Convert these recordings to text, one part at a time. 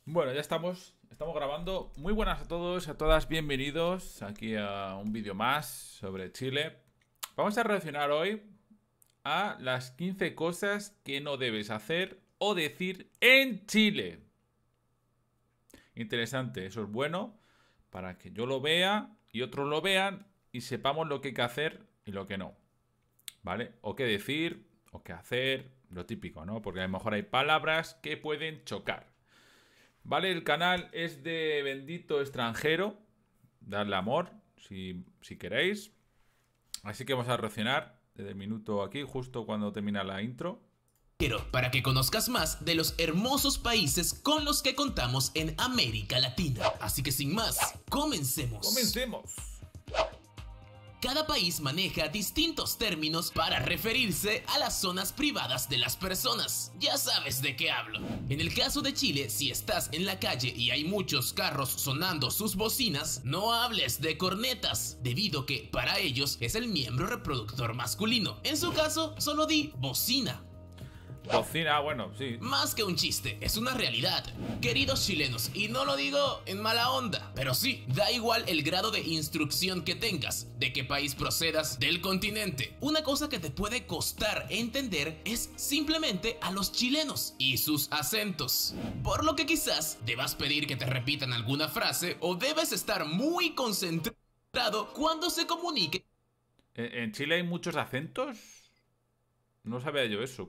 Bueno, ya estamos grabando. Muy buenas a todos, a todas, bienvenidos aquí a un vídeo más sobre Chile. Vamos a reaccionar hoy a las 15 cosas que no debes hacer o decir en Chile. Interesante, eso es bueno para que yo lo vea y otros lo vean y sepamos lo que hay que hacer y lo que no. ¿Vale? O qué decir, o qué hacer, lo típico, ¿no? Porque a lo mejor hay palabras que pueden chocar. Vale, el canal es de Bendito Extranjero. Darle amor, si queréis. Así que vamos a reaccionar desde el minuto aquí, justo cuando termina la intro. Para que conozcas más de los hermosos países con los que contamos en América Latina. Así que sin más, comencemos. ¡Comencemos! Cada país maneja distintos términos para referirse a las zonas privadas de las personas. Ya sabes de qué hablo. En el caso de Chile, si estás en la calle y hay muchos carros sonando sus bocinas, no hables de cornetas, debido que para ellos es el miembro reproductor masculino. En su caso, solo di bocina. Bocina, bueno, sí. Más que un chiste, es una realidad, queridos chilenos, y no lo digo en mala onda, pero sí, da igual el grado de instrucción que tengas, de qué país procedas, del continente. Una cosa que te puede costar entender es simplemente a los chilenos y sus acentos, por lo que quizás debas pedir que te repitan alguna frase o debes estar muy concentrado cuando se comunique. ¿En Chile hay muchos acentos? No sabía yo eso.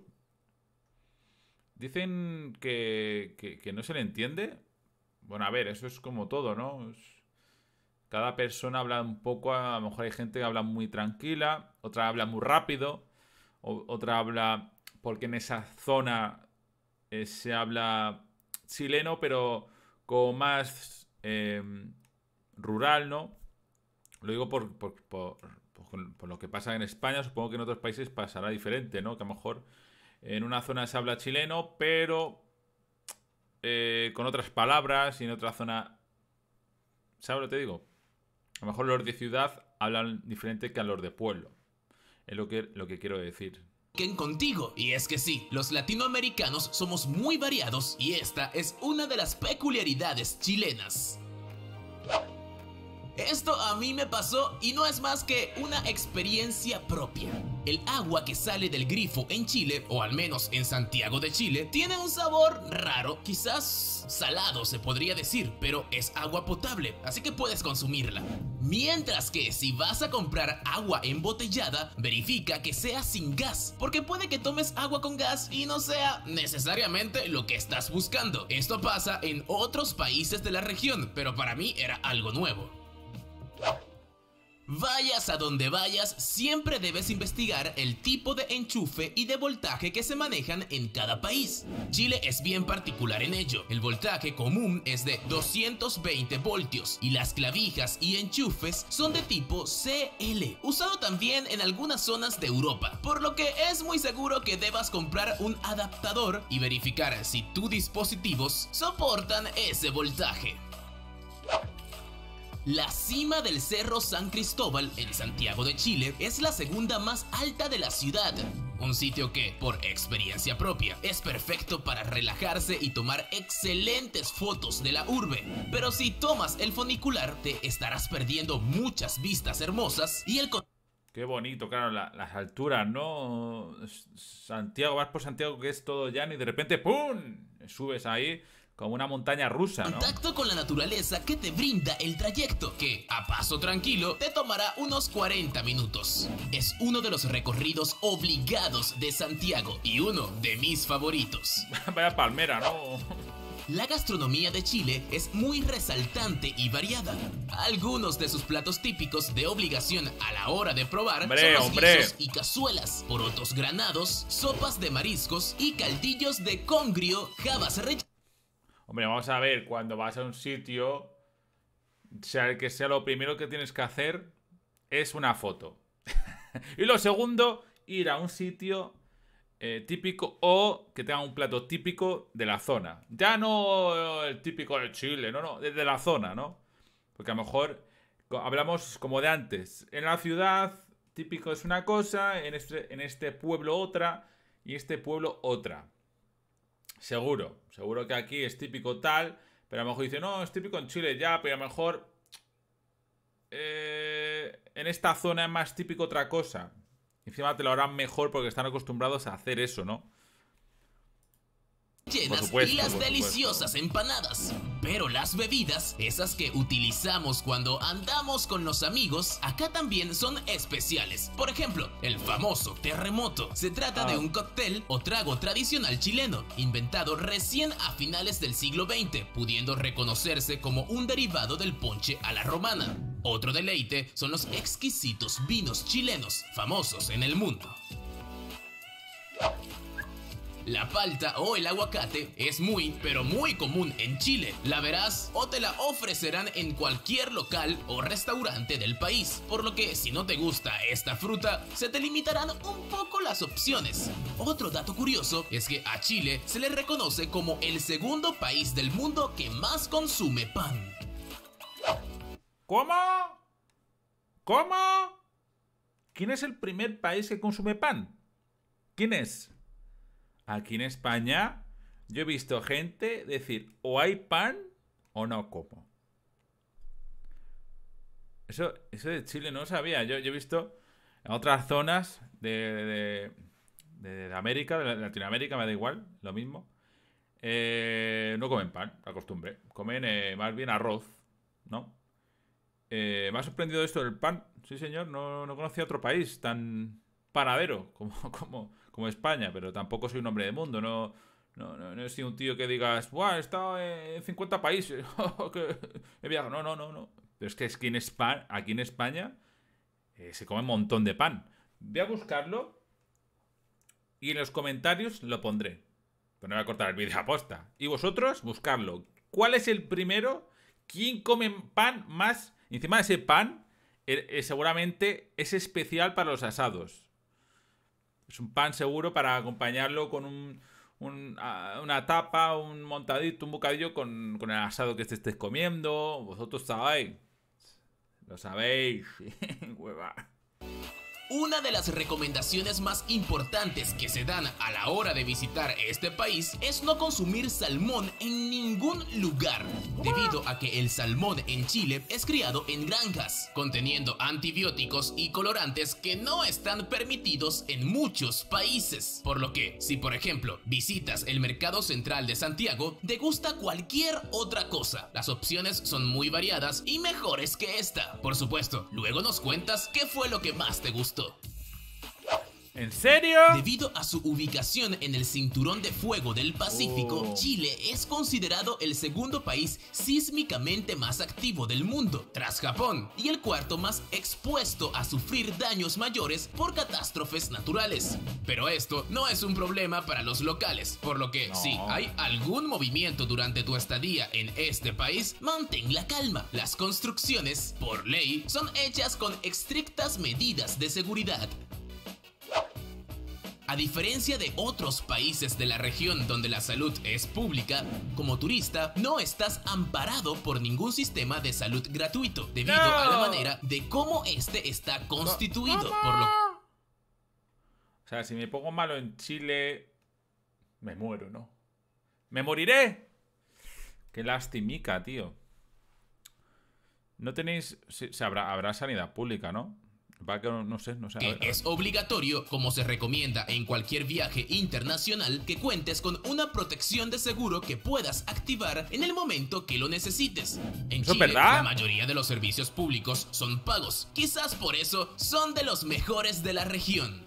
Dicen que no se le entiende. Bueno, a ver, eso es como todo, ¿no? Cada persona habla un poco, a lo mejor hay gente que habla muy tranquila, otra habla muy rápido, otra habla porque en esa zona se habla chileno, pero como más rural, ¿no? Lo digo por lo que pasa en España, supongo que en otros países pasará diferente, ¿no? Que a lo mejor en una zona se habla chileno, pero con otras palabras y en otra zona... ¿Sabes lo que te digo? A lo mejor los de ciudad hablan diferente que a los de pueblo. Es lo que quiero decir. Contigo. Y es que sí, los latinoamericanos somos muy variados y esta es una de las peculiaridades chilenas. Esto a mí me pasó y no es más que una experiencia propia. El agua que sale del grifo en Chile, o al menos en Santiago de Chile, tiene un sabor raro, quizás salado se podría decir, pero es agua potable, así que puedes consumirla. Mientras que si vas a comprar agua embotellada, verifica que sea sin gas, porque puede que tomes agua con gas y no sea necesariamente lo que estás buscando. Esto pasa en otros países de la región, pero para mí era algo nuevo. Vayas a donde vayas, siempre debes investigar el tipo de enchufe y de voltaje que se manejan en cada país. Chile es bien particular en ello. El voltaje común es de 220 voltios y las clavijas y enchufes son de tipo CL, usado también en algunas zonas de Europa, por lo que es muy seguro que debas comprar un adaptador y verificar si tus dispositivos soportan ese voltaje. La cima del Cerro San Cristóbal, en Santiago de Chile, es la segunda más alta de la ciudad. Un sitio que, por experiencia propia, es perfecto para relajarse y tomar excelentes fotos de la urbe. Pero si tomas el funicular, te estarás perdiendo muchas vistas hermosas y el... Qué bonito, claro, las alturas, ¿no? Santiago, vas por Santiago que es todo llano y de repente ¡pum! Subes ahí como una montaña rusa, ¿no? Contacto con la naturaleza que te brinda el trayecto, que a paso tranquilo te tomará unos 40 minutos. Es uno de los recorridos obligados de Santiago y uno de mis favoritos. Vaya palmera, ¿no? La gastronomía de Chile es muy resaltante y variada. Algunos de sus platos típicos de obligación a la hora de probar son los guisos y cazuelas, porotos granados, sopas de mariscos y caldillos de congrio, habas rellenas. Hombre, vamos a ver, cuando vas a un sitio, sea el que sea, lo primero que tienes que hacer es una foto. Y lo segundo, ir a un sitio típico o que tenga un plato típico de la zona. Ya no el típico de Chile, no, de la zona, ¿no? Porque a lo mejor hablamos como de antes. En la ciudad, típico es una cosa, en este pueblo otra y este pueblo otra. Seguro que aquí es típico tal, pero a lo mejor dice, no, es típico en Chile ya, pero a lo mejor en esta zona es más típico otra cosa. Encima te lo harán mejor porque están acostumbrados a hacer eso, ¿no? Por Llenas y supuesto, las por deliciosas supuesto. empanadas. Pero las bebidas, esas que utilizamos cuando andamos con los amigos, acá también son especiales. Por ejemplo, el famoso terremoto. Se trata de un cóctel o trago tradicional chileno, inventado recién a finales del siglo XX, pudiendo reconocerse como un derivado del ponche a la romana. Otro deleite son los exquisitos vinos chilenos, famosos en el mundo. La palta o el aguacate es muy, pero muy común en Chile. La verás o te la ofrecerán en cualquier local o restaurante del país. Por lo que si no te gusta esta fruta, se te limitarán un poco las opciones. Otro dato curioso es que a Chile se le reconoce como el segundo país del mundo que más consume pan. ¿Cómo? ¿Cómo? ¿Quién es el primer país que consume pan? ¿Quién es? Aquí en España yo he visto gente decir o hay pan o no como. Eso de Chile no lo sabía. Yo he visto en otras zonas de América, de Latinoamérica, me da igual, lo mismo. No comen pan, la costumbre. Comen más bien arroz, ¿no? Me ha sorprendido esto del pan. Sí, señor, no conocía otro país tan panadero como España, pero tampoco soy un hombre de mundo, no he sido un tío que digas, ¡buah, he estado en 50 países! Que he viajado. No. Pero es que aquí en España se come un montón de pan. Voy a buscarlo y en los comentarios lo pondré. Pero no voy a cortar el vídeo a posta. Y vosotros, buscarlo. ¿Cuál es el primero? ¿Quién come pan más? Y encima de ese pan, seguramente es especial para los asados. Es un pan seguro para acompañarlo con una tapa, un montadito, un bocadillo con el asado que te estés comiendo. Vosotros sabéis. Lo sabéis. Hueva. Una de las recomendaciones más importantes que se dan a la hora de visitar este país es no consumir salmón en ningún lugar, debido a que el salmón en Chile es criado en granjas, conteniendo antibióticos y colorantes que no están permitidos en muchos países. Por lo que, si por ejemplo visitas el mercado central de Santiago, degusta cualquier otra cosa. Las opciones son muy variadas y mejores que esta. Por supuesto, luego nos cuentas qué fue lo que más te gustó. ¿En serio? Debido a su ubicación en el cinturón de fuego del Pacífico, Chile es considerado el segundo país sísmicamente más activo del mundo, tras Japón, y el cuarto más expuesto a sufrir daños mayores por catástrofes naturales. Pero esto no es un problema para los locales, por lo que si hay algún movimiento durante tu estadía en este país, mantén la calma. Las construcciones, por ley, son hechas con estrictas medidas de seguridad. A diferencia de otros países de la región donde la salud es pública, como turista no estás amparado por ningún sistema de salud gratuito, debido a la manera de cómo este está constituido, por lo O sea, si me pongo malo en Chile, me muero, ¿no? ¡Me moriré! Qué lastimica, tío. No tenéis... habrá sanidad pública, ¿no? Va que no sé. A ver. Es obligatorio, como se recomienda en cualquier viaje internacional, que cuentes con una protección de seguro que puedas activar en el momento que lo necesites. En ¿Eso es Chile, verdad? la mayoría de los servicios públicos son pagos. Quizás por eso son de los mejores de la región.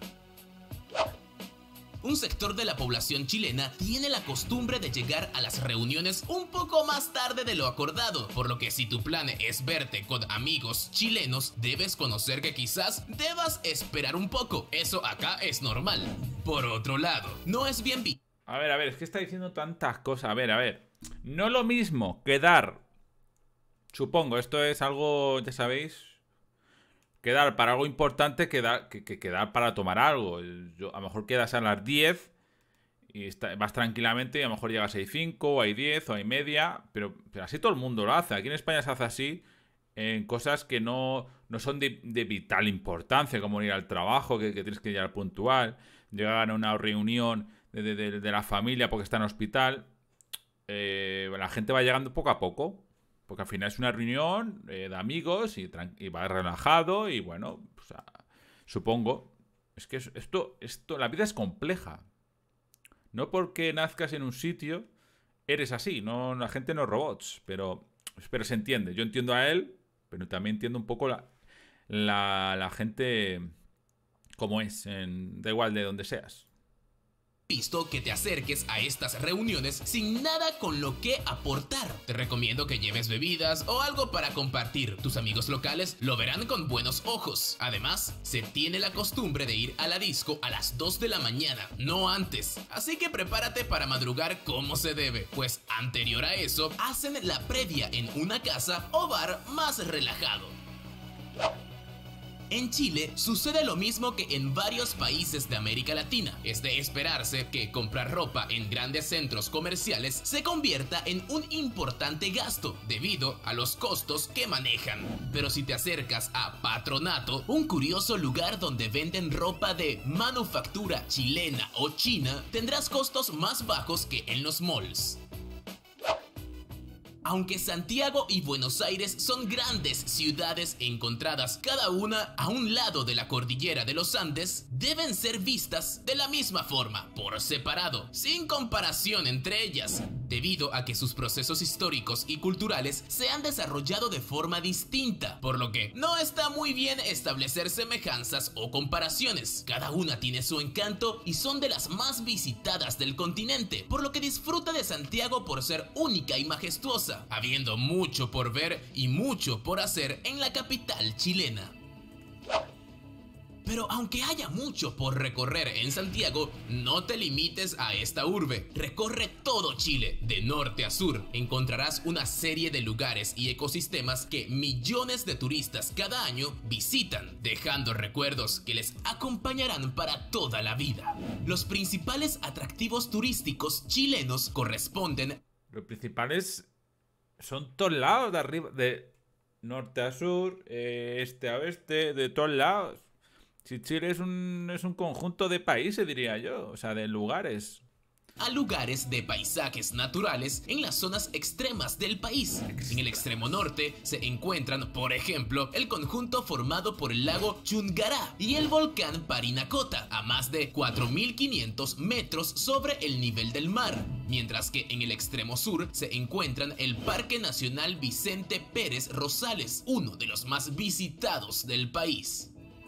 Un sector de la población chilena tiene la costumbre de llegar a las reuniones un poco más tarde de lo acordado, por lo que si tu plan es verte con amigos chilenos, debes conocer que quizás debas esperar un poco. Eso acá es normal. Por otro lado, no es bien visto. A ver, es que está diciendo tantas cosas. A ver. No lo mismo quedar... Supongo, esto es algo, ya sabéis... Quedar para algo importante que quedar para tomar algo. A lo mejor quedas a las 10 y vas tranquilamente y a lo mejor llegas a 5 o hay 10 o hay media, pero así todo el mundo lo hace. Aquí en España se hace así en cosas que no son de vital importancia, como ir al trabajo, que tienes que llegar puntual, llegar a una reunión de la familia porque está en hospital, la gente va llegando poco a poco. Porque al final es una reunión de amigos y va relajado y bueno, pues, supongo. Es que esto, la vida es compleja. No porque nazcas en un sitio eres así. No, la gente no es robots, pero se entiende. Yo entiendo a él, pero también entiendo un poco la gente como es, da igual de donde seas. Visto que te acerques a estas reuniones sin nada con lo que aportar. Te recomiendo que lleves bebidas o algo para compartir. Tus amigos locales lo verán con buenos ojos. Además, se tiene la costumbre de ir a la disco a las 2 de la mañana, no antes. Así que prepárate para madrugar como se debe, pues anterior a eso, hacen la previa en una casa o bar más relajado. En Chile sucede lo mismo que en varios países de América Latina. Es de esperarse que comprar ropa en grandes centros comerciales se convierta en un importante gasto debido a los costos que manejan. Pero si te acercas a Patronato, un curioso lugar donde venden ropa de manufactura chilena o china, tendrás costos más bajos que en los malls. Aunque Santiago y Buenos Aires son grandes ciudades encontradas cada una a un lado de la cordillera de los Andes, deben ser vistas de la misma forma, por separado, sin comparación entre ellas, debido a que sus procesos históricos y culturales se han desarrollado de forma distinta, por lo que no está muy bien establecer semejanzas o comparaciones. Cada una tiene su encanto y son de las más visitadas del continente, por lo que disfruta de Santiago por ser única y majestuosa, habiendo mucho por ver y mucho por hacer en la capital chilena. Pero aunque haya mucho por recorrer en Santiago, no te limites a esta urbe. Recorre todo Chile, de norte a sur. Encontrarás una serie de lugares y ecosistemas que millones de turistas cada año visitan, dejando recuerdos que les acompañarán para toda la vida. Los principales atractivos turísticos chilenos corresponden... Los principales son todos lados, de arriba, de norte a sur, este a oeste, de todos lados. Si Chile es un conjunto de países, diría yo, o sea, de lugares. A lugares de paisajes naturales en las zonas extremas del país. En el extremo norte se encuentran, por ejemplo, el conjunto formado por el lago Chungará y el volcán Parinacota, a más de 4.500 metros sobre el nivel del mar. Mientras que en el extremo sur se encuentran el Parque Nacional Vicente Pérez Rosales, uno de los más visitados del país.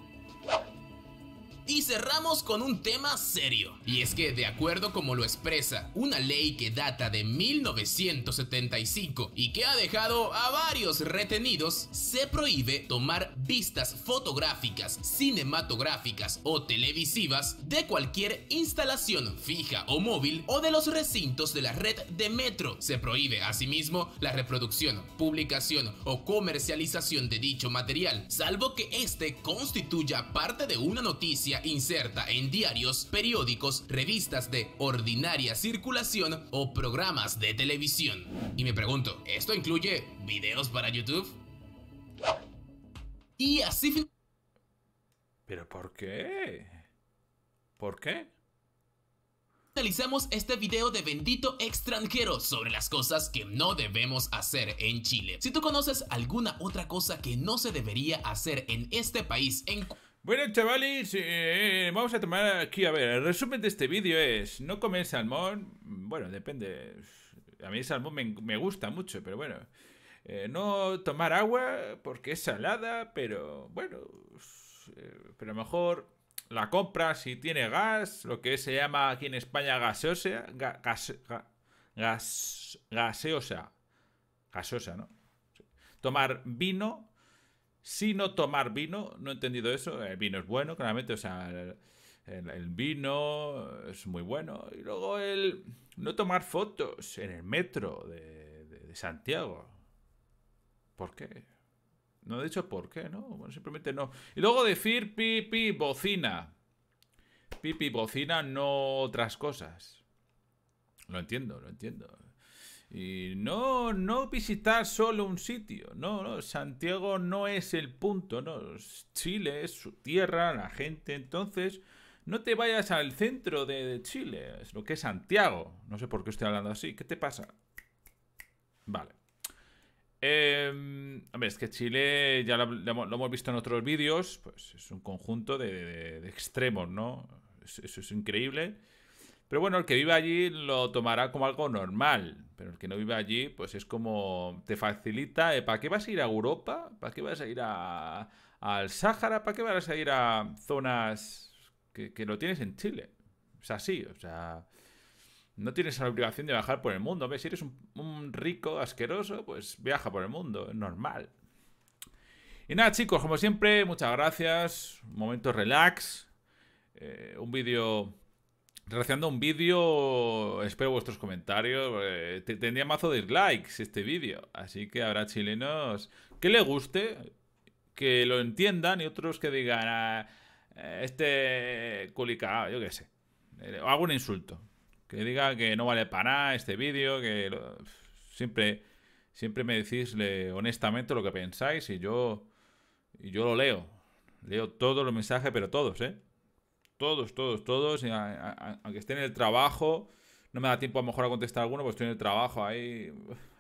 Y cerramos con un tema serio, y es que de acuerdo como lo expresa una ley que data de 1975 y que ha dejado a varios retenidos, se prohíbe tomar vistas fotográficas, cinematográficas o televisivas de cualquier instalación fija o móvil o de los recintos de la red de metro. Se prohíbe asimismo la reproducción, publicación o comercialización de dicho material, salvo que este constituya parte de una noticia inserta en diarios, periódicos, revistas de ordinaria circulación o programas de televisión. Y me pregunto, ¿esto incluye videos para YouTube? Y así... ¿Pero por qué? ¿Por qué? Finalizamos este video de Bendito Extranjero sobre las cosas que no debemos hacer en Chile. Si tú conoces alguna otra cosa que no se debería hacer en este país, Bueno, chavales, vamos a tomar aquí, a ver, el resumen de este vídeo es: no comer salmón, bueno, depende, a mí el salmón me gusta mucho, pero bueno, no tomar agua porque es salada, pero bueno, pero a lo mejor la compra si tiene gas, lo que se llama aquí en España gaseosa, gaseosa, ¿no? Tomar vino. Si no tomar vino, no he entendido eso. El vino es bueno, claramente, o sea, el vino es muy bueno. Y luego el no tomar fotos en el metro de Santiago. ¿Por qué? No he dicho por qué, ¿no? Bueno, simplemente no. Y luego decir pipi, bocina. Pipi, bocina, no otras cosas. Lo entiendo, lo entiendo. Y no visitar solo un sitio, no, Santiago no es el punto, no, Chile es su tierra, la gente, entonces no te vayas al centro de Chile, es lo que es Santiago. No sé por qué estoy hablando así. ¿Qué te pasa? Vale. Hombre, es que Chile, ya lo hemos visto en otros vídeos, pues es un conjunto de extremos, ¿no? Eso es increíble. Pero bueno, el que vive allí lo tomará como algo normal. Pero el que no vive allí, pues es como te facilita. ¿Para qué vas a ir a Europa? ¿Para qué vas a ir al Sáhara? ¿Para qué vas a ir a zonas que lo tienes en Chile? Es así, o sea, no tienes la obligación de viajar por el mundo. ¿Ves? Si eres un rico asqueroso, pues viaja por el mundo, es normal. Y nada, chicos, como siempre, muchas gracias. Un momento relax. Un vídeo. Relacionando un vídeo, espero vuestros comentarios. Tendría mazo de dislikes este vídeo. Así que habrá chilenos que le guste, que lo entiendan y otros que digan, este culicao, yo qué sé. O algún insulto. Que diga que no vale para nada este vídeo, siempre me decís honestamente lo que pensáis y yo lo leo. Leo todos los mensajes, pero todos, ¿eh? Todos. Y aunque esté en el trabajo, no me da tiempo a lo mejor a contestar alguno, pues estoy en el trabajo ahí.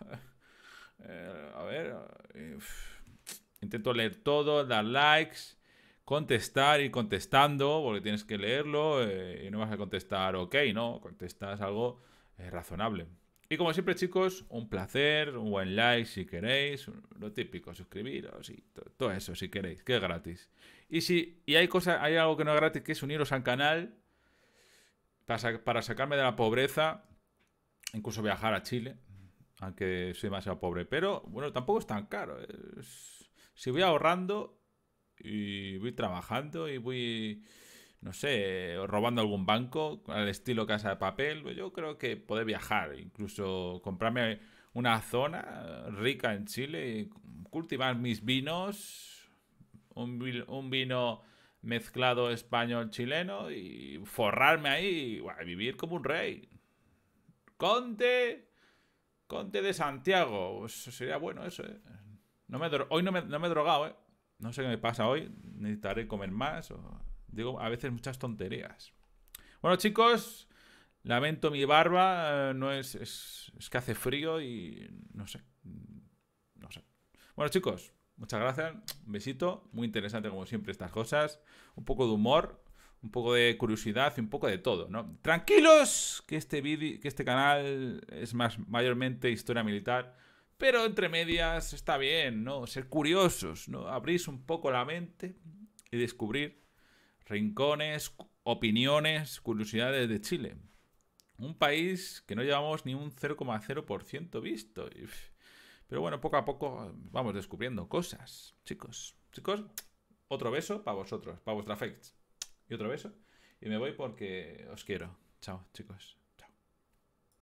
A ver. Intento leer todo, dar likes, contestar, ir contestando, porque tienes que leerlo y no vas a contestar ok, no, contestas algo razonable. Y como siempre, chicos, un placer, un buen like si queréis, lo típico, suscribiros y todo eso si queréis, que es gratis. Y hay algo que no es gratis, que es uniros al canal para sacarme de la pobreza, incluso viajar a Chile, aunque soy demasiado pobre. Pero bueno, tampoco es tan caro. Si voy ahorrando y voy trabajando y voy, no sé, robando algún banco al estilo Casa de Papel, pues yo creo que poder viajar, incluso comprarme una zona rica en Chile y cultivar mis vinos, un vino mezclado español-chileno y forrarme ahí y vivir como un rey. Conde de Santiago, pues sería bueno eso, ¿eh? Hoy no me he drogado, ¿eh? No sé qué me pasa hoy. Necesitaré comer más. Digo a veces muchas tonterías. Bueno, chicos, lamento mi barba. No es que hace frío y no sé. Bueno, chicos, muchas gracias. Un besito. Muy interesante como siempre estas cosas. Un poco de humor, un poco de curiosidad y un poco de todo, ¿no? Tranquilos, que este canal es mayormente historia militar. Pero entre medias está bien, ¿no? Ser curiosos, ¿no? Abrís un poco la mente y descubrir rincones, opiniones, curiosidades de Chile. Un país que no llevamos ni un 0,0% visto. Pero bueno, poco a poco vamos descubriendo cosas, chicos. Chicos, otro beso para vosotros, para vuestra face. Y otro beso. Y me voy porque os quiero. Chao, chicos.